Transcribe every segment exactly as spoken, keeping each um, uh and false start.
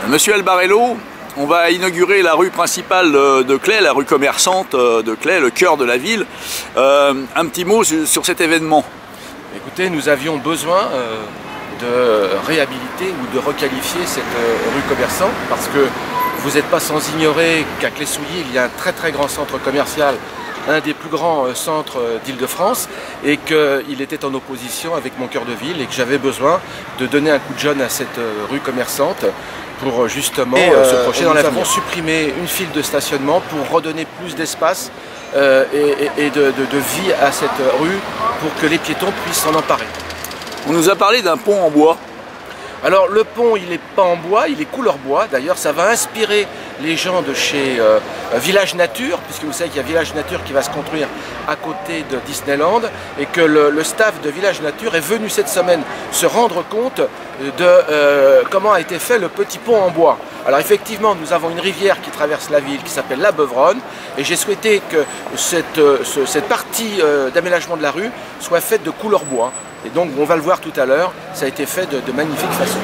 Monsieur Albarello, on va inaugurer la rue principale de Claye, la rue commerçante de Claye, le cœur de la ville. Euh, un petit mot sur cet événement. Écoutez, nous avions besoin euh, de réhabiliter ou de requalifier cette euh, rue commerçante parce que vous n'êtes pas sans ignorer qu'à Claye-Souilly, il y a un très très grand centre commercial, un des plus grands centres d'Île-de-France, et qu'il était en opposition avec mon cœur de ville et que j'avais besoin de donner un coup de jeune à cette rue commerçante pour justement et, euh, se projeter dans l'avenir. Nous avons supprimé une file de stationnement pour redonner plus d'espace euh, et, et de, de, de vie à cette rue pour que les piétons puissent s'en emparer. On nous a parlé d'un pont en bois. Alors le pont, il n'est pas en bois, il est couleur bois. D'ailleurs, ça va inspirer les gens de chez euh, Village Nature, puisque vous savez qu'il y a Village Nature qui va se construire à côté de Disneyland, et que le, le staff de Village Nature est venu cette semaine se rendre compte de euh, comment a été fait le petit pont en bois. Alors effectivement, nous avons une rivière qui traverse la ville qui s'appelle la Beuvronne, et j'ai souhaité que cette, ce, cette partie euh, d'aménagement de la rue soit faite de couleur bois. Et donc on va le voir tout à l'heure, ça a été fait de, de magnifique façon.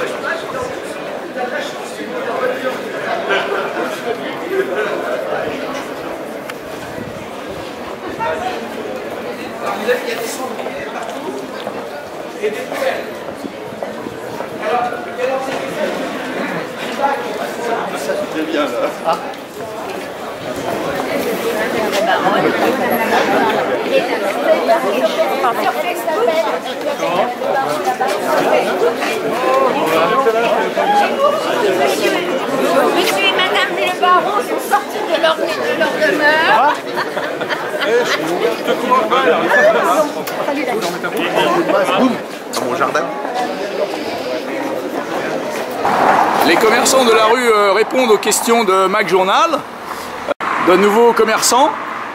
Il y a des cendriers partout et des poubelles. Alors, ça c'est bien là. Ah. Monsieur et Madame le Baron sont sortis de leur, de leur demeure. Je te cours pas là. Salut dans mon jardin. Les commerçants de la rue euh, répondent aux questions de Mac Journal, de nouveaux commerçants.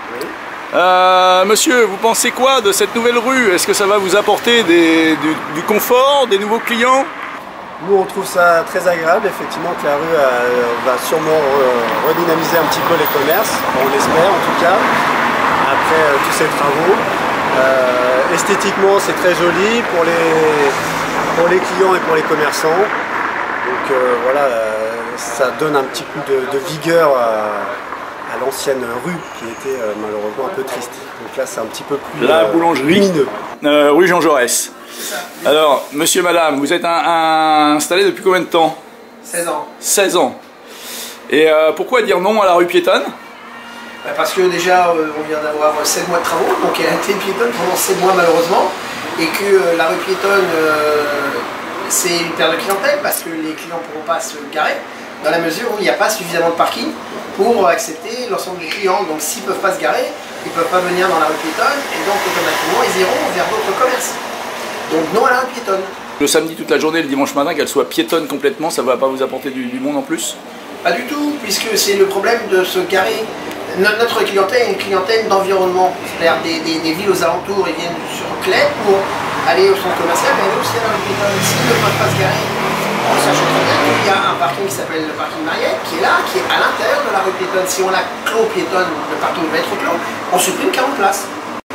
Euh, monsieur, vous pensez quoi de cette nouvelle rue? Est-ce que ça va vous apporter des, du, du confort, des nouveaux clients? Nous, on trouve ça très agréable, effectivement, que la rue euh, va sûrement re redynamiser un petit peu les commerces, on l'espère en tout cas, après euh, tous ces travaux. Euh, esthétiquement, c'est très joli pour les, pour les clients et pour les commerçants. Donc euh, voilà, euh, ça donne un petit coup de, de vigueur à, à l'ancienne rue qui était euh, malheureusement un peu triste. Donc là, c'est un petit peu plus la euh, boulangerie lumineux. Euh, rue Jean Jaurès. Alors, monsieur, madame, vous êtes un, un, installé depuis combien de temps? seize ans. seize ans. Et euh, pourquoi dire non à la rue piétonne? Bah parce que déjà, euh, on vient d'avoir sept mois de travaux, donc elle a été piétonne pendant sept mois malheureusement, et que euh, la rue piétonne, euh, c'est une perte de clientèle parce que les clients ne pourront pas se garer, dans la mesure où il n'y a pas suffisamment de parking pour accepter l'ensemble des clients. Donc s'ils ne peuvent pas se garer, ils ne peuvent pas venir dans la rue piétonne, et donc automatiquement ils iront vers d'autres commerces. Donc non à la rue piétonne. Le samedi toute la journée, le dimanche matin, qu'elle soit piétonne complètement, ça ne va pas vous apporter du, du monde en plus? Pas du tout, puisque c'est le problème de se garer. Notre clientèle est une clientèle d'environnement, c'est-à-dire des, des, des villes aux alentours. Ils viennent sur Claye pour aller au centre commercial, mais aller aussi à la rue piétonne. S'ils ne peuvent pas se garer, en sachant très bien qu'il y a un parking qui s'appelle le parking Mariette, qui est là, qui est à l'intérieur de la rue piétonne. Si on la clos piétonne, le parking va être clos, on supprime quarante places.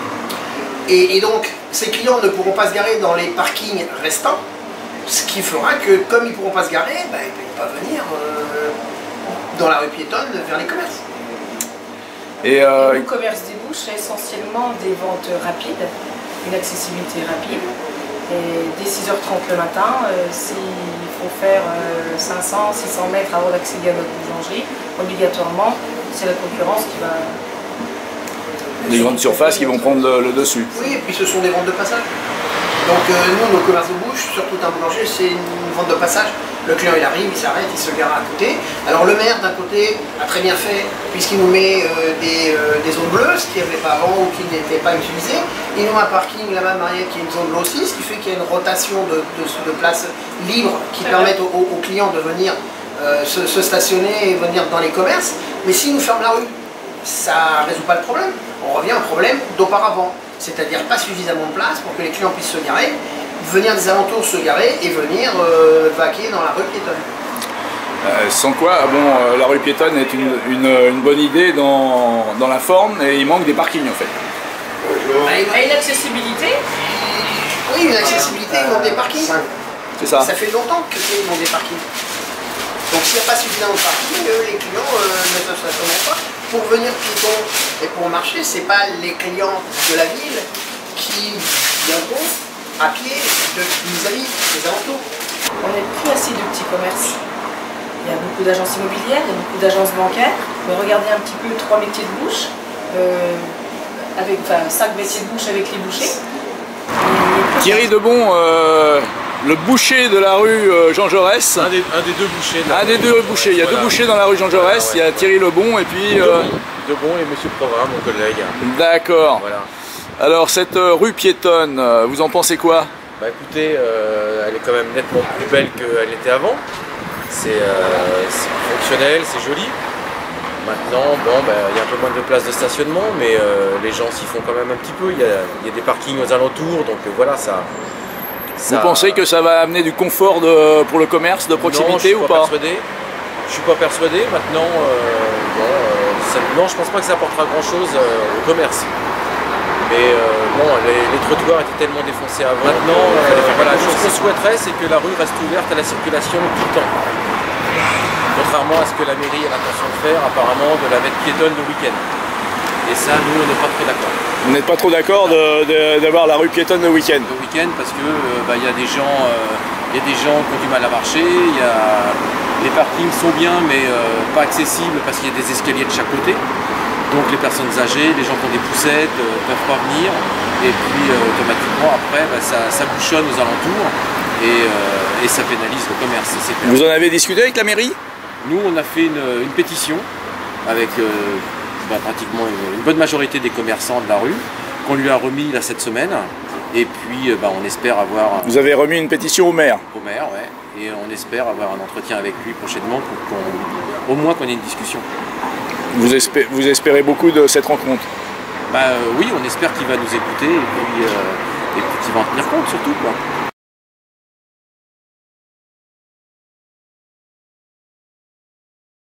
Et, et donc, ces clients ne pourront pas se garer dans les parkings restants, ce qui fera que, comme ils ne pourront pas se garer, ben, ils ne pourront pas venir euh, dans la rue piétonne vers les commerces. Et euh... le commerce des bouches, c'est essentiellement des ventes rapides, une accessibilité rapide. Et dès six heures trente le matin, euh, s'il faut faire euh, cinq cents, six cents mètres avant d'accéder à notre boulangerie, obligatoirement, c'est la concurrence qui va... Les grandes surfaces qui vont prendre le, le dessus. Oui, et puis ce sont des ventes de passage. Donc euh, nous, nos commerces de bouche, surtout un boulanger, c'est une vente de passage. Le client il arrive, il s'arrête, il se gare à côté. Alors le maire d'un côté a très bien fait, puisqu'il nous met euh, des, euh, des zones bleues, ce qu'il n'y avait pas avant ou qui n'était pas utilisé. Il nous met un parking là-bas, Mariette, qui est une zone bleue aussi, ce qui fait qu'il y a une rotation de, de, de places libres qui permettent aux, aux clients de venir euh, se, se stationner et venir dans les commerces. Mais s'ils nous ferment la rue, ça ne résout pas le problème. On revient au problème d'auparavant, c'est-à-dire pas suffisamment de place pour que les clients puissent se garer, venir des alentours se garer et venir euh, vaquer dans la rue piétonne. Euh, sans quoi, bon, euh, la rue piétonne est une, une, une bonne idée dans, dans la forme, et il manque des parkings en fait. Bah, Et une accessibilité? Oui, une accessibilité, il manque des parkings. C'est ça. Ça fait longtemps que c'est manque des parkings. Donc s'il n'y a pas suffisamment de parking, euh, les clients euh, ne se stationneront pas. Pour venir piéton et pour marcher, c'est pas les clients de la ville qui viendront à pied de vis-à-vis des alentours. On n'est plus assez de petits commerces. Il y a beaucoup d'agences immobilières, il y a beaucoup d'agences bancaires. Mais regardez un petit peu trois métiers de bouche, euh, avec, enfin cinq métiers de bouche avec les bouchers. Thierry Debon, euh, le boucher de la rue euh, Jean Jaurès. Un des, un des deux bouchers. De la un des deux bouchers. Il y a voilà. deux bouchers dans la rue Jean Jaurès. Voilà, ouais. Il y a Thierry Lebon et puis. Euh... Debon et Monsieur Programme, mon collègue. D'accord. Voilà. Alors cette euh, rue piétonne, euh, vous en pensez quoi? Bah écoutez, euh, elle est quand même nettement plus belle qu'elle était avant. C'est euh, fonctionnel, c'est joli. Maintenant, bon, bah, il y a un peu moins de place de stationnement, mais euh, les gens s'y font quand même un petit peu. Il y a, il y a des parkings aux alentours, donc euh, voilà, ça, ça... Vous pensez que ça va amener du confort de, pour le commerce de proximité non, ou pas? persuadé. Je suis pas persuadé. Maintenant, euh, bon, euh, ça, non, je pense pas que ça apportera grand-chose euh, au commerce. Mais euh, bon, les, les trottoirs étaient tellement défoncés avant. Maintenant, euh, voilà, ce qu'on souhaiterait, c'est que la rue reste ouverte à la circulation tout le temps. Contrairement à ce que la mairie a l'intention de faire, apparemment, de la mettre piétonne le week-end. Et ça, nous, on n'est pas très d'accord. Vous n'êtes pas trop d'accord d'avoir la rue piétonne le week-end? Le week-end, parce que euh, bah, y a des gens, euh, y a des gens qui ont du mal à marcher. Y a... Les parkings sont bien, mais euh, pas accessibles parce qu'il y a des escaliers de chaque côté. Donc les personnes âgées, les gens qui ont des poussettes ne euh, peuvent pas venir. Et puis euh, automatiquement, après, bah, ça, ça bouchonne aux alentours et, euh, et ça pénalise le commerce. Vous en avez discuté avec la mairie? Nous, on a fait une, une pétition avec euh, bah, pratiquement une, une bonne majorité des commerçants de la rue, qu'on lui a remis là cette semaine. Et puis, euh, bah, on espère avoir... Vous avez remis une pétition au maire? Au maire, ouais. Et on espère avoir un entretien avec lui prochainement pour qu'on, au moins qu'on ait une discussion. Vous espérez, vous espérez beaucoup de cette rencontre? Bah euh, oui, on espère qu'il va nous écouter et puis, euh, et puis qu'il va en tenir compte surtout, quoi.